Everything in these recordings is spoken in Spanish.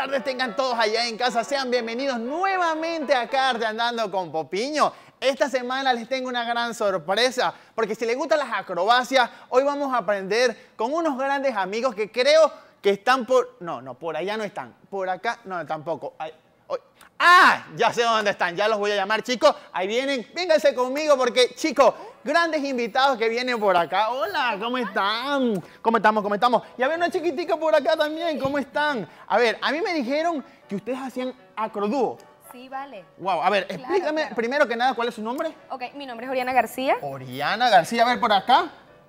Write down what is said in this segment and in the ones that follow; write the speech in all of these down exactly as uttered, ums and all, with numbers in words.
tardes tengan todos allá en casa. Sean bienvenidos nuevamente a Arte Andando con Popiño. Esta semana les tengo una gran sorpresa, porque si les gustan las acrobacias, hoy vamos a aprender con unos grandes amigos que creo que están por... No, no, por allá no están. Por acá, no, tampoco. Ay, ay. ¡Ah! Ya sé dónde están, ya los voy a llamar, chicos. Ahí vienen, vénganse conmigo porque, chicos, grandes invitados que vienen por acá. Hola, ¿cómo están? ¿Cómo estamos? ¿Cómo estamos? Y había una chiquitica por acá también, ¿cómo están? A ver, a mí me dijeron que ustedes hacían acrodúo. Sí, vale. Wow, a ver, Claro, explícame claro. primero que nada, ¿cuál es su nombre? Ok, mi nombre es Oriana García. Oriana García, a ver, por acá.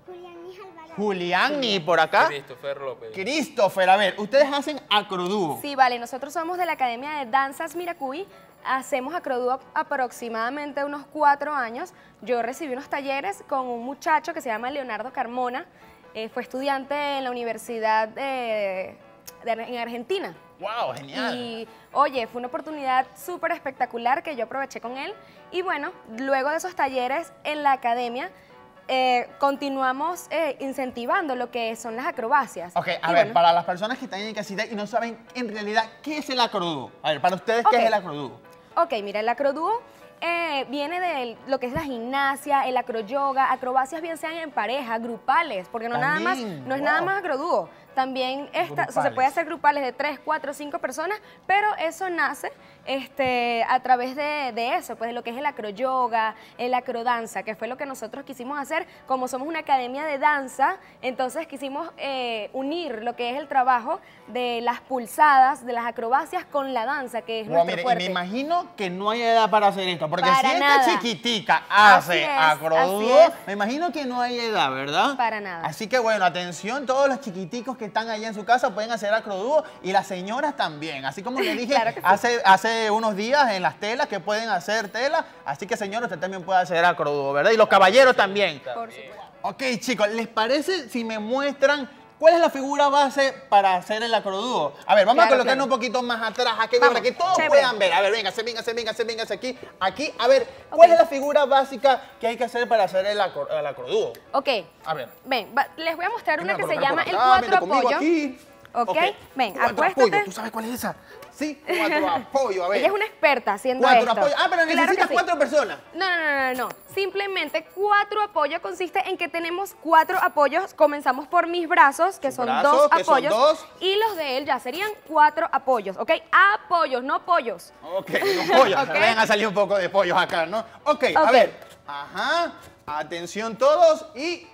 Julián, y por acá. Christopher López. Christopher, a ver, ustedes hacen acrodúo. Sí, vale. Nosotros somos de la Academia de Danzas Miracuy. Hacemos acrodúo aproximadamente unos cuatro años. Yo recibí unos talleres con un muchacho que se llama Leonardo Carmona. Eh, fue estudiante en la Universidad de, de, en Argentina. Wow, genial. Y, oye, fue una oportunidad súper espectacular que yo aproveché con él. Y bueno, luego de esos talleres en la academia, eh, continuamos eh, incentivando lo que son las acrobacias. Ok, a Y ver, bueno, para las personas que están en casita y no saben en realidad qué es el acrodúo. A ver, para ustedes, ¿qué Ok. es el acrodúo? Ok, mira, el acrodúo eh, viene de lo que es la gimnasia, el acroyoga, acrobacias bien sean en pareja, grupales, porque no, nada más, También, no es wow. nada más acrodúo. También esta, o sea, se Grupales. puede hacer grupales de tres, cuatro, cinco personas, pero eso nace este, a través de, de eso, pues de lo que es el acroyoga, el acrodanza, que fue lo que nosotros quisimos hacer. Como somos una academia de danza, entonces quisimos eh, unir lo que es el trabajo de las pulsadas, de las acrobacias con la danza, que es Wow, nuestro mire, y fuerte. me imagino que no hay edad para hacer esto, porque Para si esta nada. chiquitica Así hace es, acrodúo, así es. me imagino que no hay edad, ¿verdad? Para nada. Así que bueno, atención, todos los chiquiticos que están allá en su casa pueden hacer acrodúo y las señoras también. Así como les dije Claro que sí. hace, hace unos días en las telas que pueden hacer tela, así que señores, usted también puede hacer acrodúo, ¿verdad? Y los caballeros también. Por supuesto. Ok, chicos, ¿les parece si me muestran cuál es la figura base para hacer el acrodúo? A ver, vamos Claro, a colocarnos claro. un poquito más atrás, aquí, Vamos, para que todos chévere. puedan ver. A ver, véngase, véngase, véngase, véngase aquí. Aquí, a ver, ¿cuál Ok. es la figura básica que hay que hacer para hacer el, acro- el acrodúo? Ok, A ver. ven, va- les voy a mostrar una Venga, que se colocar llama por el acá, cuatro vente conmigo apoyo. aquí. Ok, ven, Cuatro acuéstate. apoyo, ¿tú sabes cuál es esa? Sí, cuatro apoyo, a ver. Ella es una experta haciendo Cuatro esto. apoyos. Ah, pero Claro que necesitas sí. cuatro personas. No, no, no, no, no. Simplemente cuatro apoyos consiste en que tenemos cuatro apoyos. Comenzamos por mis brazos, que Sus son brazos, dos que son apoyos. dos. Y los de él ya serían cuatro apoyos, ¿ok? Apoyos, no pollos. Ok, los pollos. Ok. Vayan a salir un poco de pollos acá, ¿no? Ok, a Ok. ver. Ajá. Atención todos y...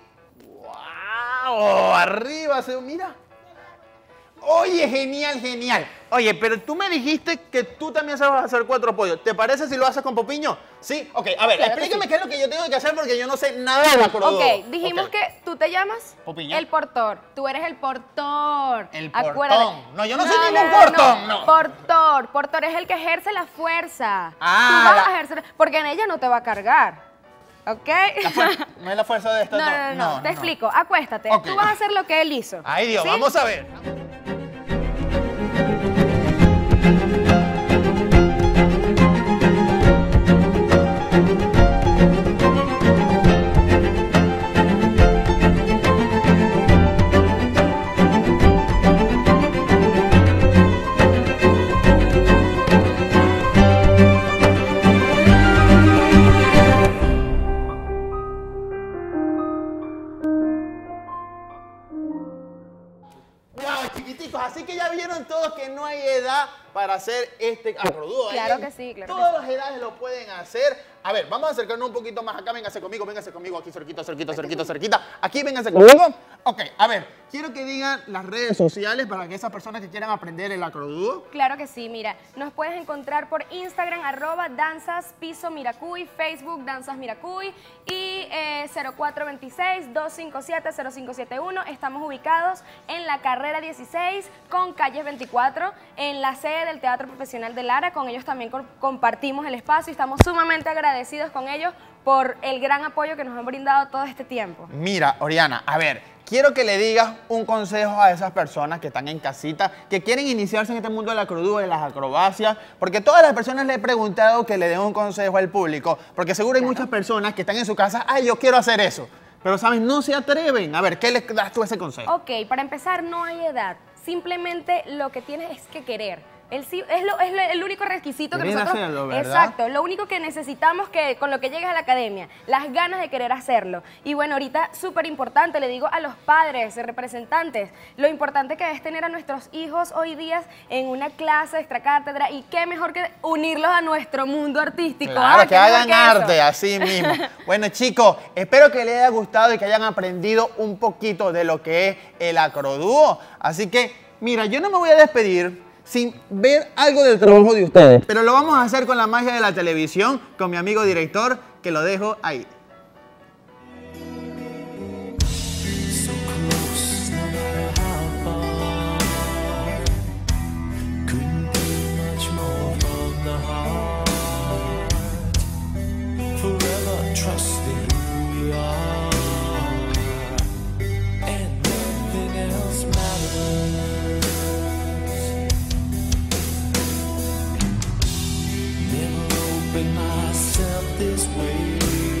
¡Wow! Arriba se... Mira. Oye, genial, genial. Oye, pero tú me dijiste que tú también sabes hacer cuatro apoyos. ¿Te parece si lo haces con Popiño? Sí. Ok, a ver, Claro que explícame sí. qué es lo que yo tengo que hacer porque yo no sé nada de la acrodúo. Ok, dijimos Ok. que tú te llamas Popiño. el portor. Tú eres el portor. El Acuérdate. portón. No, yo no soy ningún portón, no. Portor. Portor es el que ejerce la fuerza. Ah, Tú vas la- a ejercer, porque en ella no te va a cargar. ¿Ok? La fuer- no es la fuerza de esto. No, no, no, no, te explico. Acuéstate. Ok. Tú vas a hacer lo que él hizo. Ay, Dios, ¿sí? vamos a ver. Wow, chiquiticos, así que ya vieron todos que no hay edad para hacer este acrodúo. Claro Ahí que sí, claro que Todas las edades lo pueden hacer. A ver, vamos a acercarnos un poquito más acá. Véngase conmigo, véngase conmigo, aquí cerquita, cerquita, cerquita, cerquita. Aquí, véngase conmigo. Ok, a ver, quiero que digan las redes sociales para que esas personas que quieran aprender el acrodúo. Claro que sí, mira, nos puedes encontrar por Instagram, arroba danzas piso miracuy, Facebook danzas miracuy y eh, cero cuatro dos seis, dos cinco siete, cero cinco siete uno. Estamos ubicados en la carrera dieciséis con calles veinticuatro, en la sede del Teatro Profesional de Lara. Con ellos también co- compartimos el espacio y estamos sumamente agradecidos con ellos por el gran apoyo que nos han brindado todo este tiempo. Mira, Oriana, a ver, quiero que le digas un consejo a esas personas que están en casita, que quieren iniciarse en este mundo del acrodúo, de las acrobacias, porque todas las personas le he preguntado que le den un consejo al público, porque seguro hay muchas personas que están en su casa, ay, yo quiero hacer eso, pero, ¿sabes? No se atreven. A ver, ¿qué les das tú ese consejo? Ok, para empezar, no hay edad. Simplemente lo que tienes es que querer. El sí es, lo, es lo- el único requisito que Querer nosotros... hacerlo, ¿verdad? Exacto, lo único que necesitamos que con lo que llegues a la academia, las ganas de querer hacerlo. Y bueno, ahorita súper importante, le digo a los padres, representantes, lo importante que es tener a nuestros hijos hoy día en una clase extra cátedra y qué mejor que unirlos a nuestro mundo artístico. Claro, Ah, que qué mejor hagan que eso. arte, así mismo. Bueno, chicos, espero que les haya gustado y que hayan aprendido un poquito de lo que es el acrodúo. Así que, mira, yo no me voy a despedir sin ver algo del trabajo de ustedes. Pero lo vamos a hacer con la magia de la televisión, con mi amigo director, que lo dejo ahí. Myself this way.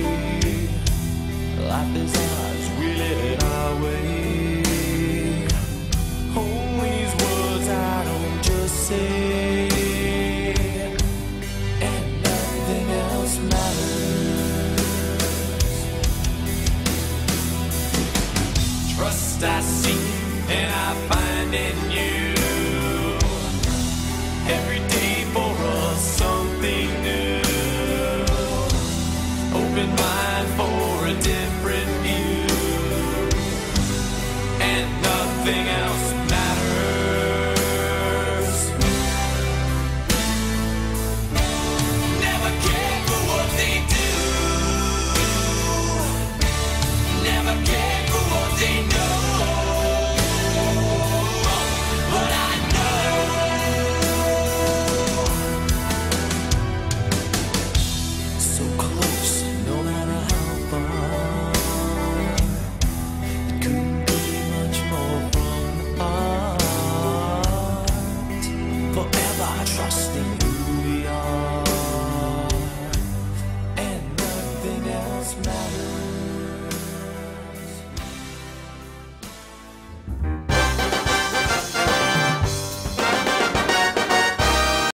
Life is ours, we live it our way. Hold these words I don't just say, and nothing else matters. Trust I seek and I find in you every day.